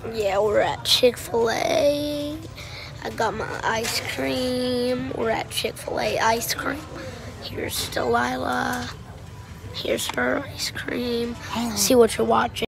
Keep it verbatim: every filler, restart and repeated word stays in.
Yeah, we're at Chick-fil-A. I got my ice cream. We're at Chick-fil-A ice cream. Here's Delilah. Here's her ice cream. See what you're watching.